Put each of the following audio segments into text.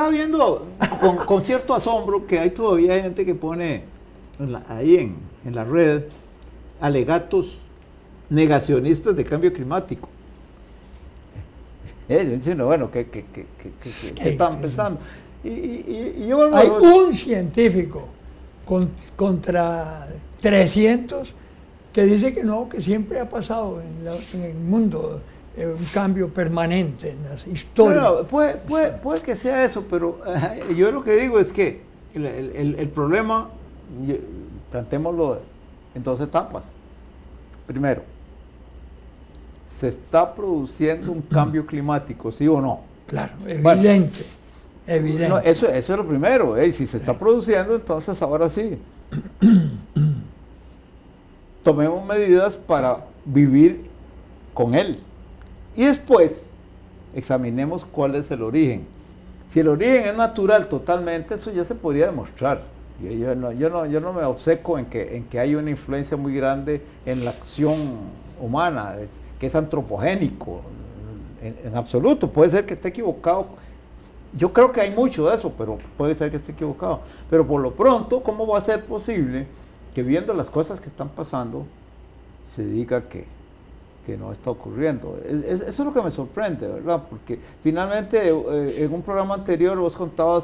estaba viendo con cierto asombro que hay todavía gente que pone ahí en la red alegatos negacionistas de cambio climático. Dicen, bueno, ¿qué están pensando? Y yo hay un científico contra 300 que dice que no, que siempre ha pasado en el mundo un cambio permanente en las historias. No, puede que sea eso, pero yo lo que digo es que el problema, plantémoslo en dos etapas. Primero, ¿se está produciendo un cambio climático, sí o no? Claro, evidente. Evidente. No, eso es lo primero. Si se está produciendo, entonces ahora sí. Tomemos medidas para vivir con él. Y después, examinemos cuál es el origen. Si el origen es natural totalmente, eso ya se podría demostrar. Yo no me obceco en que hay una influencia muy grande en la acción humana, que es antropogénico, en absoluto. Puede ser que esté equivocado. Yo creo que hay mucho de eso, pero puede ser que esté equivocado. Pero por lo pronto, ¿cómo va a ser posible que viendo las cosas que están pasando, se diga que no está ocurriendo? Eso es lo que me sorprende, ¿verdad? Porque finalmente en un programa anterior vos contabas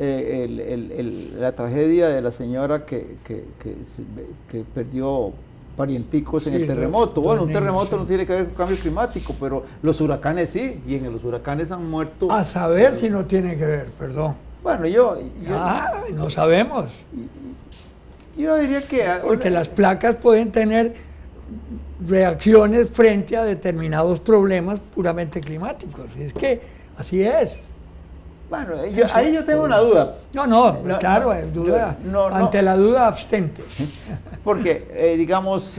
la tragedia de la señora que perdió parienticos en el terremoto. Bueno, un terremoto no tiene que ver con cambio climático, pero los huracanes sí, y en los huracanes han muerto. A saber si no tiene que ver, perdón. Bueno, no sabemos. Yo diría que... Porque las placas pueden tener reacciones frente a determinados problemas puramente climáticos. Es que así es. Bueno, ahí yo tengo una duda. Claro, duda. Ante la duda, abstente. Porque, digamos,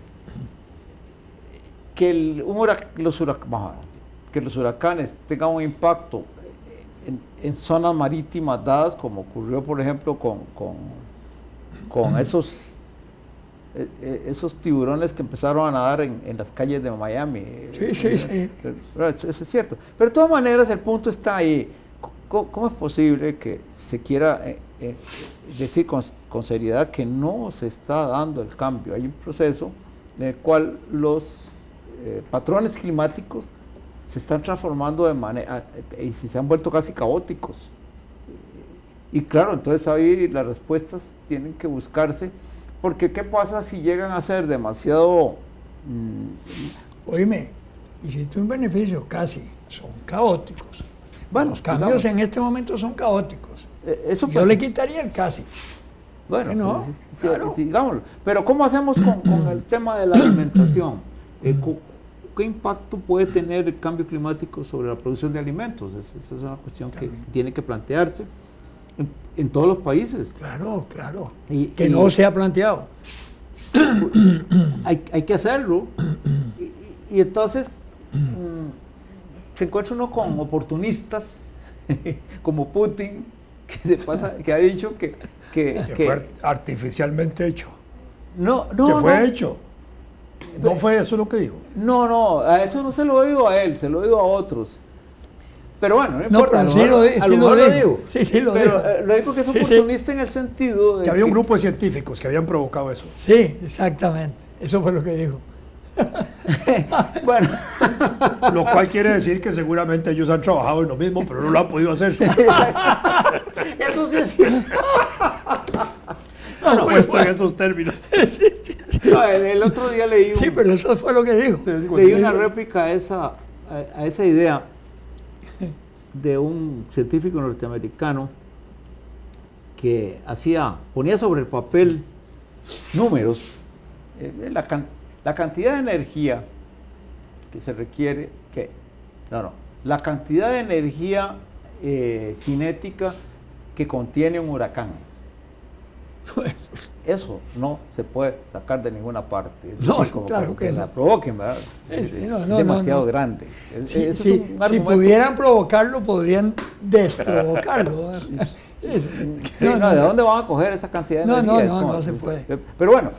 que los huracanes tengan un impacto en zonas marítimas dadas, como ocurrió, por ejemplo, con esos tiburones que empezaron a nadar en las calles de Miami. Sí. Eso es cierto. Pero de todas maneras, el punto está ahí. ¿Cómo es posible que se quiera decir con seriedad que no se está dando el cambio? Hay un proceso en el cual los patrones climáticos se están transformando de manera, y se han vuelto casi caóticos. Y claro, entonces ahí las respuestas tienen que buscarse, porque ¿qué pasa si llegan a ser demasiado... Oíme, hiciste un beneficio, casi, son caóticos. Bueno, los cambios en este momento son caóticos. Yo le quitaría el casi. Bueno, no, claro. Digámoslo. Pero ¿cómo hacemos con el tema de la alimentación? ¿Qué impacto puede tener el cambio climático sobre la producción de alimentos? Esa es una cuestión que tiene que plantearse en todos los países. Claro. Que no se ha planteado. Hay que hacerlo. Y entonces... se encuentra uno con oportunistas como Putin, que ha dicho que fue artificialmente hecho. Que fue hecho. No fue eso lo que dijo. No, a eso no se lo digo a él, se lo digo a otros. Pero bueno, no importa. Pero a lo mejor lo digo. Sí, lo digo. Pero lo digo que es oportunista en el sentido de que había un grupo de científicos que habían provocado eso. Sí, exactamente. Eso fue lo que dijo. Bueno. Lo cual quiere decir que seguramente ellos han trabajado en lo mismo, pero no lo han podido hacer. Eso sí es cierto. Puesto en esos términos. No, el otro día leí pero eso fue lo que dijo. Leí una réplica a esa idea de un científico norteamericano que ponía sobre el papel números, la cantidad de energía que se requiere, la cantidad de energía cinética que contiene un huracán. Eso no se puede sacar de ninguna parte. Claro que la provoquen, ¿verdad? Es demasiado grande. Si pudieran provocarlo, podrían desprovocarlo. ¿de dónde van a coger esa cantidad de energía? No se puede. Pero bueno,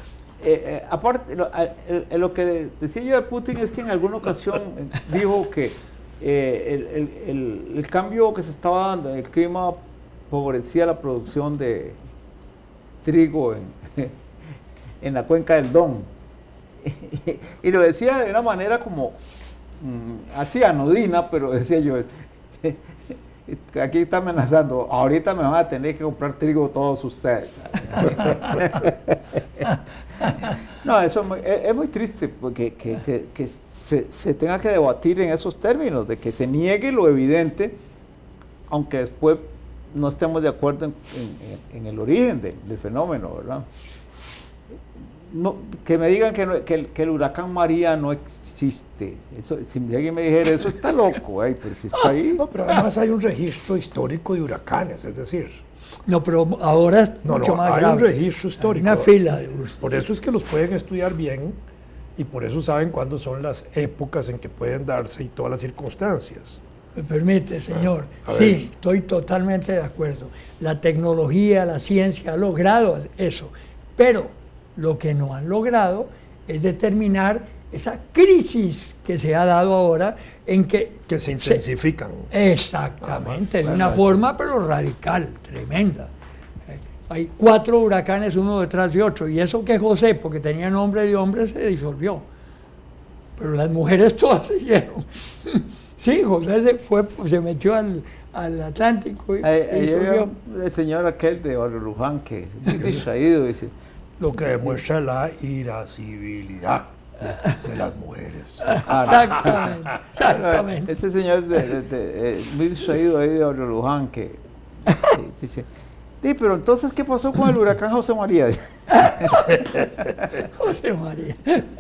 aparte, lo que decía yo de Putin es que en alguna ocasión dijo que el cambio que se estaba dando en el clima favorecía la producción de trigo en la cuenca del Don. Y lo decía de una manera como así anodina, pero decía yo, aquí está amenazando, ahorita me van a tener que comprar trigo todos ustedes. No, eso es muy triste, porque que se tenga que debatir en esos términos, de que se niegue lo evidente, aunque después no estemos de acuerdo en el origen del fenómeno, ¿verdad? No, que me digan que el huracán María no existe. Eso, si alguien me dijera eso, está loco, pero si está ahí. No, pero además hay un registro histórico de huracanes, es decir. No, pero ahora es mucho más grave. Hay un registro histórico. Hay una fila. Por eso es que los pueden estudiar bien y por eso saben cuándo son las épocas en que pueden darse y todas las circunstancias. Me permite, señor. A Sí, ver. estoy totalmente de acuerdo. La tecnología, la ciencia ha logrado eso, pero lo que no han logrado es determinar esa crisis que se ha dado ahora en que se intensifican. Exactamente, de una forma pero radical, tremenda. Hay 4 huracanes uno detrás de otro, y eso que José, porque tenía nombre de hombre, se disolvió. Pero las mujeres todas siguieron. Sí, José se metió al Atlántico y disolvió. El señor aquel de Barrio Luján, que es distraído, dice... Lo que demuestra la irascibilidad de las mujeres. Exactamente. Ese señor muy distraído ahí de Barrio Luján que dice, sí, pero entonces, ¿qué pasó con el huracán José María? José María.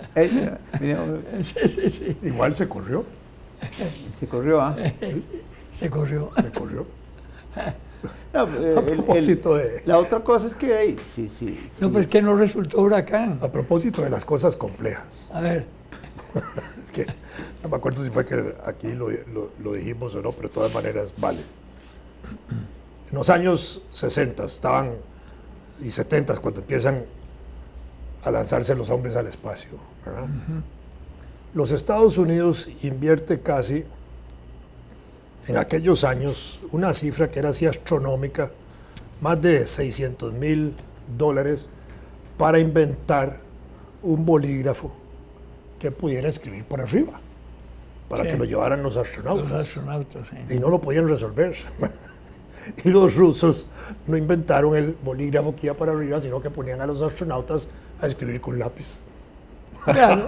Sí. Igual se corrió. Se corrió, ¿ah? Se corrió. Se corrió. No, la otra cosa es que sí. No, pues que no resultó huracán. A propósito de las cosas complejas. A ver. Es que no me acuerdo si fue que aquí lo dijimos o no, pero de todas maneras vale. En los años 60 y 70 cuando empiezan a lanzarse los hombres al espacio, ¿verdad? Los Estados Unidos invierte casi en aquellos años una cifra que era así astronómica, más de $600,000 para inventar un bolígrafo que pudiera escribir por arriba, para que lo llevaran los astronautas. Los astronautas, sí. Y no lo podían resolver. Y los rusos no inventaron el bolígrafo que iba para arriba, sino que ponían a los astronautas a escribir con lápiz. Claro.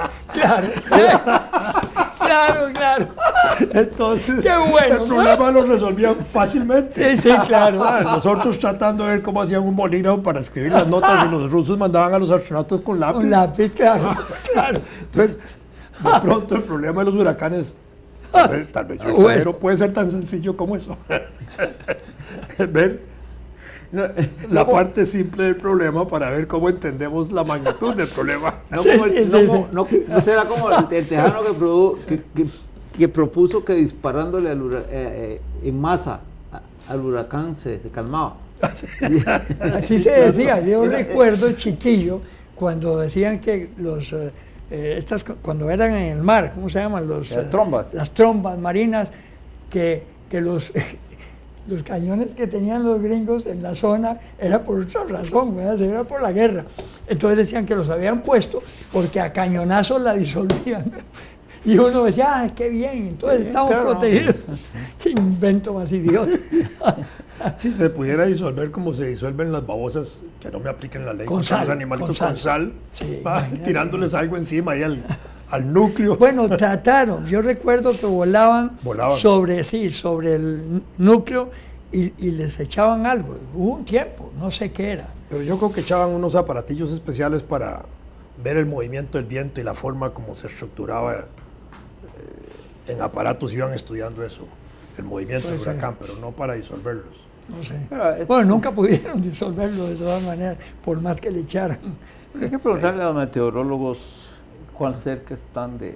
Entonces, qué bueno, el problema lo resolvían fácilmente. Sí, claro. Nosotros tratando de ver cómo hacían un bolígrafo para escribir las notas y los rusos mandaban a los astronautas con lápiz. Un lápiz, claro. Entonces, de pronto el problema de los huracanes, tal vez yo exagero, puede ser tan sencillo como eso. Ver la parte simple del problema para ver cómo entendemos la magnitud del problema. No será como el tejano que propuso que disparándole en masa al huracán se calmaba. Así se decía. Yo recuerdo chiquillo cuando decían que cuando eran en el mar, ¿cómo se llaman? Las trombas marinas, que los cañones que tenían los gringos en la zona era por otra razón, ¿verdad? Era por la guerra. Entonces decían que los habían puesto porque a cañonazos la disolvían. Y uno decía, qué bien, entonces estamos protegidos. Qué invento más idiota. Si se pudiera disolver como se disuelven las babosas, que no me apliquen la ley con los animalitos con sal, sí, tirándoles algo encima ahí al núcleo. Bueno, trataron. Yo recuerdo que volaban. sobre el núcleo y les echaban algo. Hubo un tiempo, no sé qué era. Pero yo creo que echaban unos aparatillos especiales para ver el movimiento del viento y la forma como se estructuraba en aparatos. Iban estudiando eso, el movimiento del huracán, pero no para disolverlos. No sé. Bueno, nunca pudieron disolverlo de todas maneras, por más que le echaran. Hay que preguntarle a los meteorólogos cuán cerca están de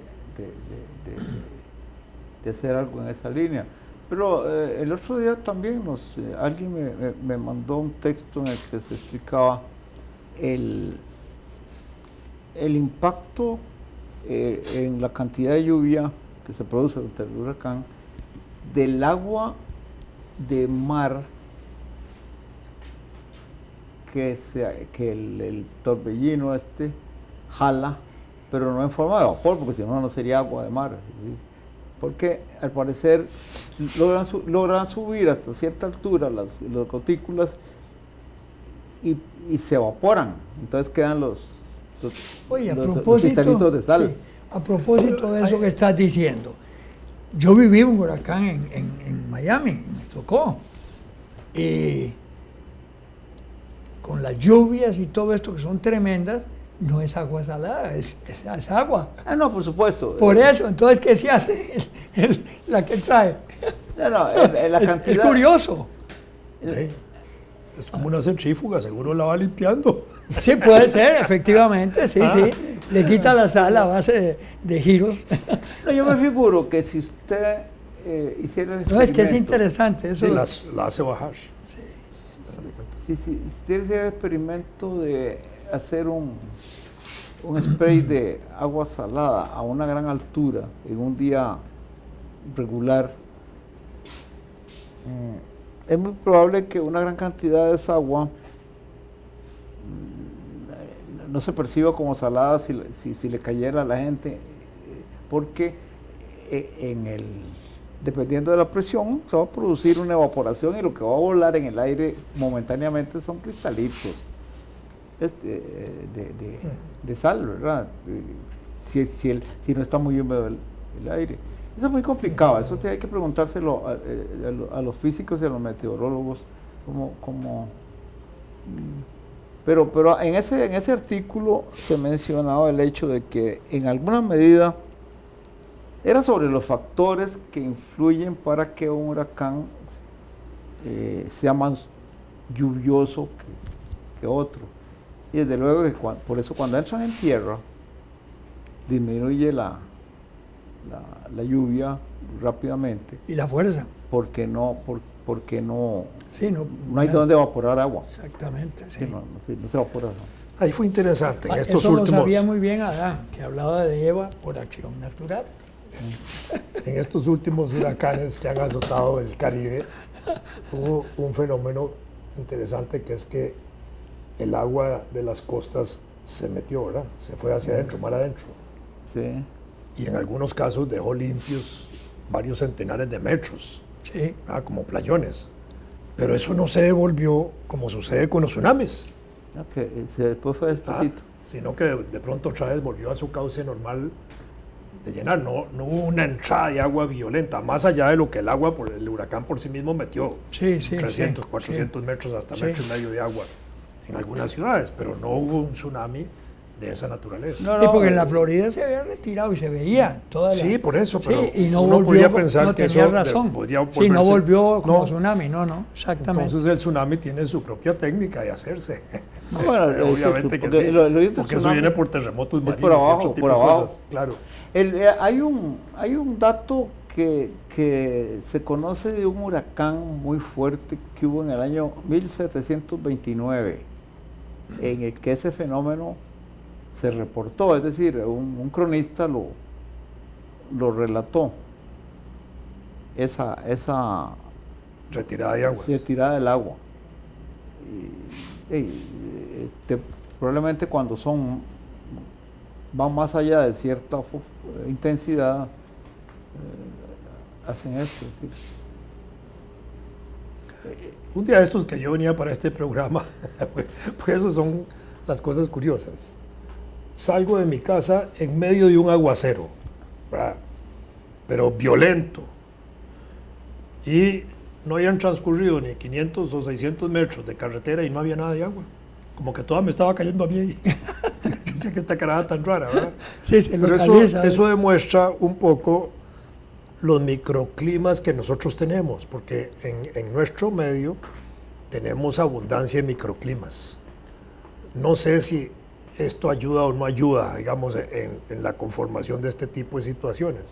hacer algo en esa línea. Pero el otro día también alguien me mandó un texto en el que se explicaba el impacto en la cantidad de lluvia que se produce durante el huracán, del agua de mar que el torbellino jala, pero no en forma de vapor, porque si no, no sería agua de mar, ¿sí? Porque al parecer logran subir hasta cierta altura las gotículas y se evaporan, entonces quedan los cristalitos de sal. Sí, a propósito de eso que estás diciendo, yo viví un huracán en Miami, me tocó, con las lluvias y todo esto que son tremendas, no es agua salada, es agua. Ah, no, por supuesto. Por eso, entonces, ¿qué se hace? La que trae. No, la cantidad. Es curioso. Sí. Es como una centrífuga, seguro la va limpiando. Sí, puede ser, efectivamente, sí, sí. Le quita la sal a base de giros. No, yo me figuro que si usted hiciera el experimento... No, es que es interesante. Eso sí, la hace bajar. Si usted hiciera el experimento de hacer un spray de agua salada a una gran altura en un día regular, es muy probable que una gran cantidad de esa agua no se perciba como salada si le cayera a la gente, porque dependiendo de la presión se va a producir una evaporación y lo que va a volar en el aire momentáneamente son cristalitos de sal, ¿verdad? Si no está muy húmedo el aire. Eso es muy complicado, eso hay que preguntárselo a los físicos y a los meteorólogos, pero en ese artículo se mencionaba el hecho de que en alguna medida era sobre los factores que influyen para que un huracán sea más lluvioso que otro. Y desde luego que por eso cuando entran en tierra disminuye la lluvia rápidamente. Y la fuerza. Porque no Sí, no hay donde evaporar agua. Exactamente, sí. Sí, no se evapora agua. Ahí fue interesante. En estos eso últimos, lo sabía muy bien Adán, que hablaba de Eva por acción natural. En estos últimos huracanes que han azotado el Caribe, hubo un fenómeno interesante que es que el agua de las costas se metió, ¿verdad? Se fue hacia adentro, mar adentro. Sí. Y en algunos casos dejó limpios varios centenares de metros, Sí. como playones. Pero eso no se devolvió como sucede con los tsunamis. Después fue despacito. Sino que de pronto otra vez volvió a su cauce normal de llenar. No hubo una entrada de agua violenta, más allá de lo que el huracán por sí mismo metió. Sí, sí, 300, sí, 400 sí. metros hasta Sí. metro y medio de agua en algunas ciudades, pero no hubo un tsunami de esa naturaleza. Sí, porque en la Florida se había retirado y se veía toda la... Sí, por eso, pero sí, y no uno volvió, podría pensar no que tenía eso razón. podría Sí, no volverse- volvió como No. tsunami, no, exactamente. Entonces el tsunami tiene su propia técnica de hacerse. Bueno, Obviamente que porque sí, porque porque eso viene por terremotos marinos por abajo, y otro tipo por de abajo. cosas. Claro. Hay un dato que se conoce de un huracán muy fuerte que hubo en el año 1729, en el que ese fenómeno se reportó, es decir, un cronista lo relató, esa Retirada de aguas. retirada del agua. Probablemente cuando van más allá de cierta intensidad, hacen esto. Es decir, Un día de estos que yo venía para este programa, pues eso son las cosas curiosas. Salgo de mi casa en medio de un aguacero, ¿verdad? Pero violento. Y no habían transcurrido ni 500 o 600 metros de carretera y no había nada de agua. Como que toda me estaba cayendo a mí ahí. Dice que esta carada tan rara, ¿verdad? Sí, se Pero localiza. eso demuestra un poco los microclimas que nosotros tenemos, porque en nuestro medio tenemos abundancia de microclimas. No sé si esto ayuda o no ayuda, digamos, en la conformación de este tipo de situaciones.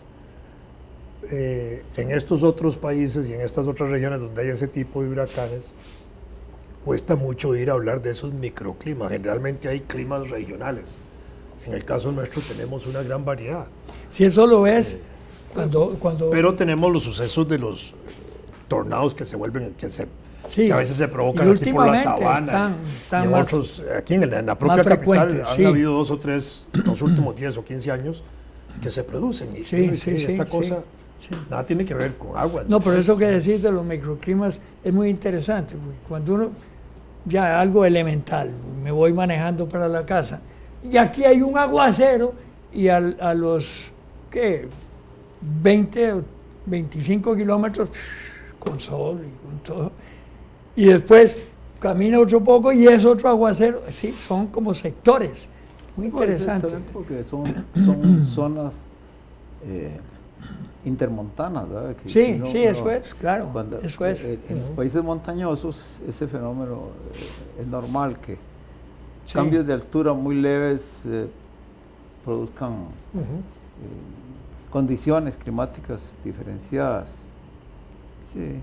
En estos otros países y en estas otras regiones donde hay ese tipo de huracanes, cuesta mucho ir a hablar de esos microclimas. Generalmente hay climas regionales. En el caso nuestro tenemos una gran variedad. Si eso lo ves Pero tenemos los sucesos de los tornados que se vuelven, que a veces se provocan aquí por la sabana. Están y en otros, aquí en la propia capital han habido 2 o 3 los últimos 10 o 15 años que se producen. Y esta cosa nada tiene que ver con agua. No, pero eso que decís de los microclimas es muy interesante, porque cuando uno, ya algo elemental, me voy manejando para la casa, y aquí hay un aguacero, y a los, ¿qué?, 20 o 25 kilómetros, con sol y con todo, y después camina otro poco y es otro aguacero. Sí, son como sectores, muy interesantes. Porque son zonas intermontanas, ¿verdad? Sí, eso es, claro, eso es. En los países montañosos ese fenómeno es normal, que cambios de altura muy leves produzcan condiciones climáticas diferenciadas. Sí.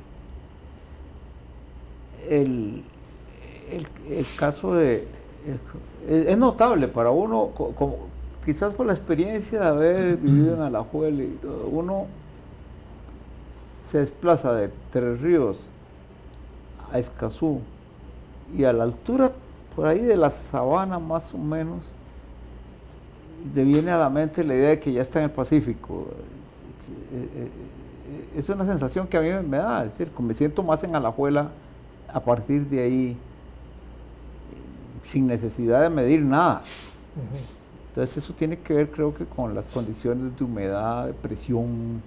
El caso es notable para uno, quizás por la experiencia de haber vivido en Alajuela y todo. Uno se desplaza de Tres Ríos a Escazú, y a la altura por ahí de la sabana más o menos le viene a la mente la idea de que ya está en el Pacífico. Es una sensación que a mí me da, es decir, me siento más en Alajuela a partir de ahí, sin necesidad de medir nada. Entonces eso tiene que ver, creo que, con las condiciones de humedad, de presión,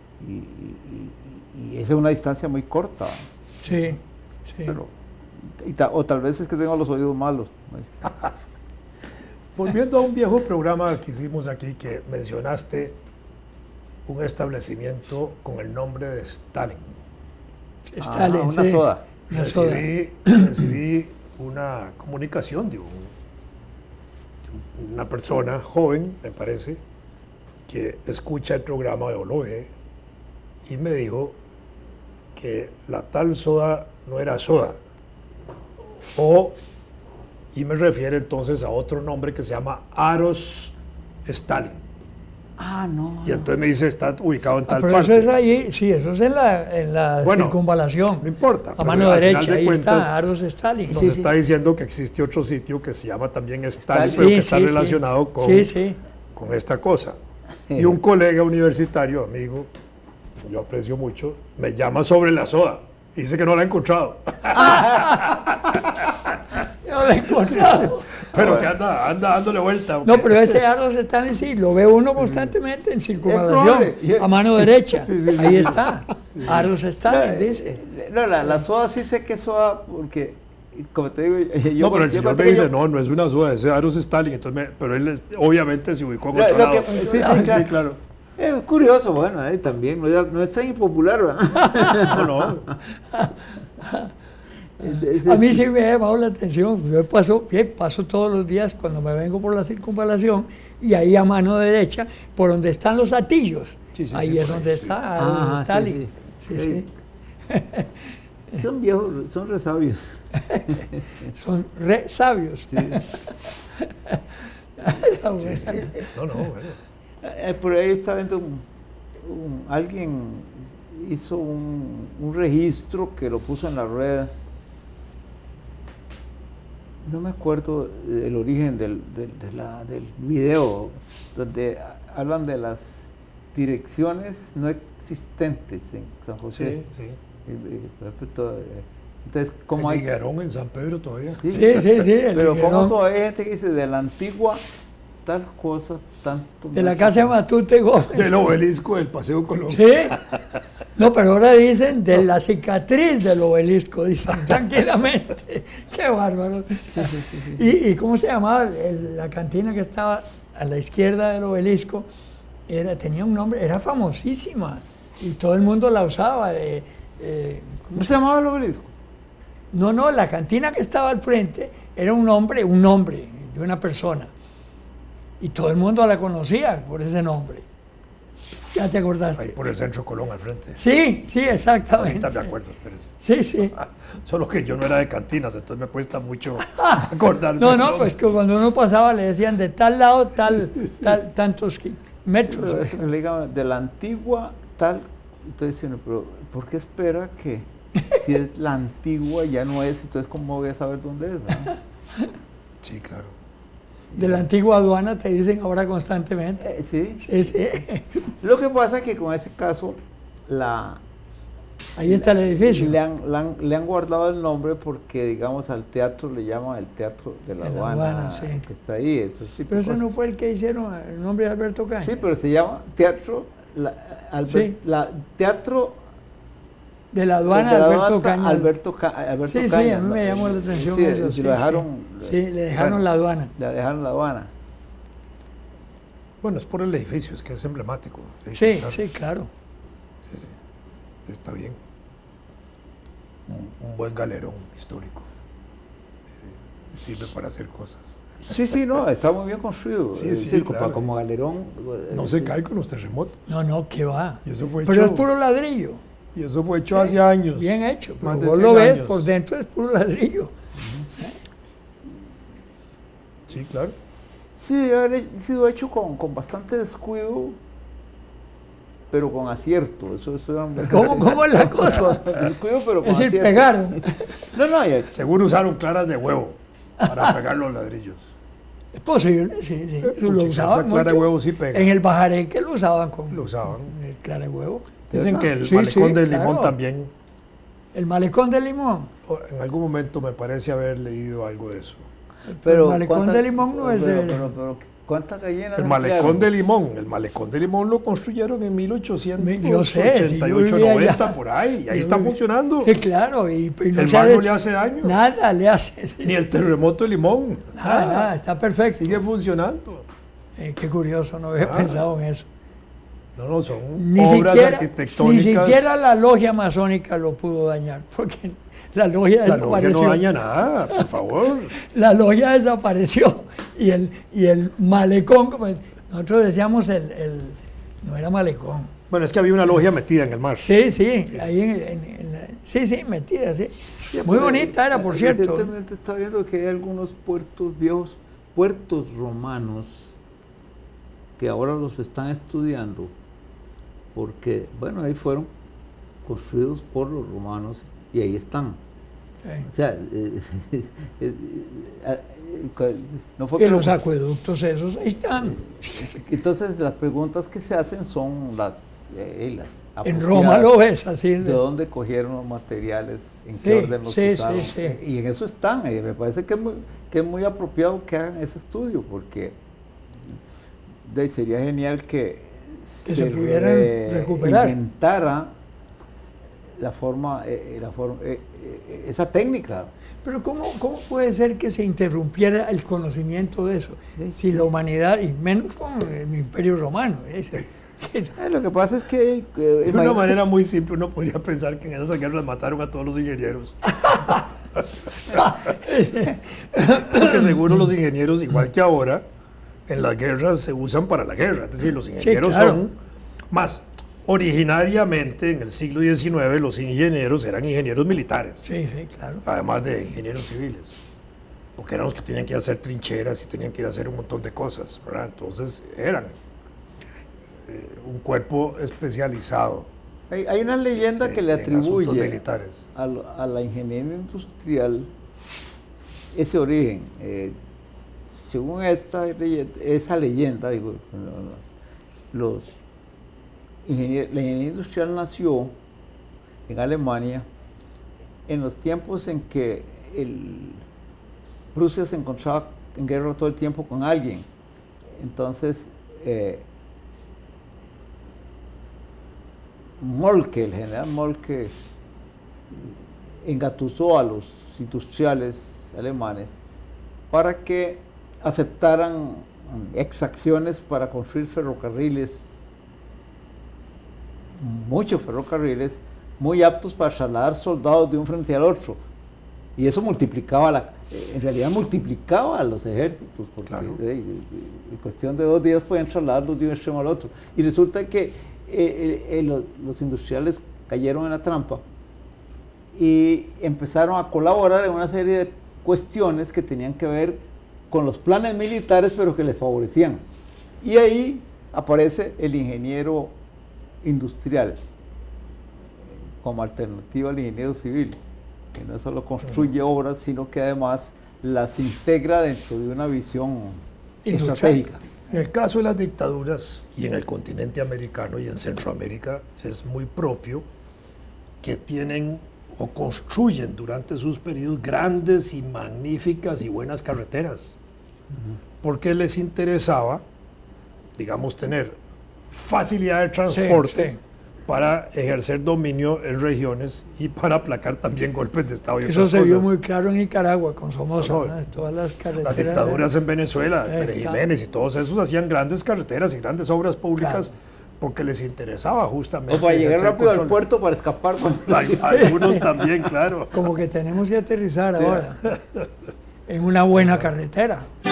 y esa es una distancia muy corta. Sí. Pero, o tal vez es que tengo los oídos malos. Volviendo a un viejo programa que hicimos aquí, que mencionaste un establecimiento con el nombre de Stalin. Stalin, una soda. Recibí una comunicación de una persona joven, me parece, que escucha el programa de Oloe, y me dijo que la tal soda no era soda, y me refiere entonces a otro nombre que se llama Aros Stalin. No. Y entonces me dice, está ubicado en tal pero parte. Eso es ahí, sí, eso es en la circunvalación. No importa. A mano derecha, ahí está Aros Stalin. Entonces está diciendo que existe otro sitio que se llama también Stalin, pero que está relacionado con esta cosa. Y un colega universitario, amigo, yo aprecio mucho, me llama sobre la soda. Dice que no la ha encontrado. No la he encontrado. Pero que anda dándole vuelta. No, pero ese Aros Stalin sí, lo ve uno constantemente en circunvalación, a mano derecha. Ahí está. Aros Stalin, dice. No, la soda sí sé que es soda, porque, como te digo, no, pero el señor me dice, no es una soda, es Aros Stalin. Entonces pero él obviamente se ubicó en otro lado. Sí, claro. Es curioso, bueno, también no es tan impopular, ¿verdad? No. A mí sí me ha llamado la atención. Yo paso todos los días cuando me vengo por la circunvalación, y ahí a mano derecha, por donde están los atillos, ahí es donde está Stalin. Sí. Son viejos, son re sabios. Son re sabios. Sí. Bueno. Por ahí está viendo alguien hizo un registro que lo puso en la red. No me acuerdo el origen del video, donde hablan de las direcciones no existentes en San José. Sí. Entonces, ¿cómo hay? Higuerón en San Pedro todavía. Sí. Pero ¿cómo todavía hay gente que dice de la antigua tal cosa, tanto? De la casa de Matute Gómez. Del obelisco del Paseo Colón. Sí. No, pero ahora dicen de la cicatriz del obelisco, dicen tranquilamente. Qué bárbaro. Sí. ¿Y cómo se llamaba la cantina que estaba a la izquierda del obelisco? Tenía un nombre, era famosísima, y todo el mundo la usaba. ¿Cómo se llamaba el obelisco? No, la cantina que estaba al frente era un nombre de una persona, y todo el mundo la conocía por ese nombre. ¿Ya te acordaste? Ahí por el Centro Colón al frente. Sí, exactamente. Ahorita me acuerdo, espérese. Sí. Solo que yo no era de cantinas, entonces me cuesta mucho acordarme. No, pues que cuando uno pasaba le decían de tal lado, tantos metros. Le digan de la antigua tal, entonces diciendo, pero ¿por qué espera que si es la antigua ya no es? Entonces, ¿cómo voy a saber dónde es? ¿Verdad? Sí, claro. De la antigua aduana te dicen ahora constantemente. Sí. Sí, sí. Lo que pasa es que con ese caso, ahí está el edificio. Le han guardado el nombre porque, digamos, al teatro le llaman el Teatro de la Aduana, sí. que está ahí. Eso sí, pero ese no fue el que hicieron, el nombre de Alberto Cañas. Sí, pero se llama Teatro, Teatro de la Aduana de Alberto Cañas. Alberto sí, Cañas. Sí, a mí me llamó la atención eso. Sí, lo dejaron, sí, le dejaron la aduana. Le dejaron la aduana. Bueno, es por el edificio, es que es emblemático. Sí, claro. Sí. Está bien. Un buen galerón histórico. Sirve para hacer cosas. Sí, no, está muy bien construido. Sí, claro. Como galerón. No se cae con los terremotos. No, ¿qué va? Y eso fue pero es puro ladrillo. Y eso fue hecho hace años. Bien hecho, pero más de vos 100 lo ves, años. por dentro es puro ladrillo. Sí, claro. Sí, debe haber sido hecho con bastante descuido, pero con acierto. Eso era ¿Cómo es la cosa? Descuido, pero con es decir, acierto. pegaron. No, seguro usaron claras de huevo para pegar los ladrillos. Es posible, sí. Lo usaban clara de mucho. huevo sí pega. En el Bajareque lo usaban con el clara de huevo. Dicen que el malecón del Limón claro. también. ¿El malecón del Limón? En algún momento me parece haber leído algo de eso. Pero el malecón del Limón no es de... Pero ¿cuántas gallinas? El malecón de Limón lo construyeron en 1888, 90, por ahí. Y ahí está funcionando. Sí, claro. Y no el mar no le hace daño. Nada le hace. Ni el terremoto de Limón. Nada, está perfecto. Sigue funcionando. Qué curioso, no había pensado en eso. No, son obras arquitectónicas. Ni siquiera la logia masónica lo pudo dañar, porque la logia desapareció. No daña nada, por favor. La logia desapareció y el malecón, como nosotros decíamos, no era malecón. Bueno, es que había una logia metida en el mar. Sí, ahí metida, sí. Muy bonita era, por cierto. Recientemente está viendo que hay algunos puertos viejos, puertos romanos, que ahora los están estudiando, porque, bueno, ahí fueron construidos por los romanos y ahí están. O sea, no fue que los acueductos esos, ahí están. Entonces, las preguntas que se hacen son las en Roma lo ves así. ¿De dónde cogieron los materiales? ¿En qué orden los usaron? Y en eso están. Y me parece que es muy apropiado que hagan ese estudio, porque sería genial que se pudieran recuperar. Inventara esa técnica. Pero ¿cómo puede ser que se interrumpiera el conocimiento de eso? Si la humanidad, y menos con el Imperio Romano. Lo que pasa es que... de una manera muy simple uno podría pensar que en esas guerras mataron a todos los ingenieros. Porque seguro los ingenieros, igual que ahora, en las guerras se usan para la guerra. Es decir, los ingenieros son más... Originariamente, en el siglo XIX, los ingenieros eran ingenieros militares. Sí, claro. Además de ingenieros civiles. Porque eran los que tenían que hacer trincheras y tenían que ir a hacer un montón de cosas, ¿verdad? Entonces, eran un cuerpo especializado. Hay una leyenda que le atribuye a la ingeniería industrial ese origen. Según esa leyenda, digo, la ingeniería industrial nació en Alemania en los tiempos en que Prusia se encontraba en guerra todo el tiempo con alguien. Entonces, el general Moltke engatusó a los industriales alemanes para que aceptaran exacciones para construir ferrocarriles, muchos ferrocarriles, muy aptos para trasladar soldados de un frente al otro. Y eso multiplicaba, en realidad multiplicaba a los ejércitos, porque en cuestión de 2 días podían trasladarlos de un extremo al otro. Y resulta que los industriales cayeron en la trampa y empezaron a colaborar en una serie de cuestiones que tenían que ver con los planes militares, pero que les favorecían. Y ahí aparece el ingeniero industrial como alternativa al ingeniero civil, que no solo construye obras, sino que además las integra dentro de una visión estratégica. En el caso de las dictaduras, y en el continente americano y en Centroamérica, es muy propio que tienen o construyen durante sus periodos grandes y magníficas y buenas carreteras, porque les interesaba, digamos, tener facilidad de transporte para ejercer dominio en regiones y para aplacar también golpes de Estado. Eso se vio muy claro en Nicaragua con Somoza, todas las carreteras. Las dictaduras en Venezuela, Pérez Jiménez y todos esos hacían grandes carreteras y grandes obras públicas porque les interesaba justamente. O para llegar rápido al puerto para escapar. Algunos también, claro. Como que tenemos que aterrizar ahora en una buena carretera.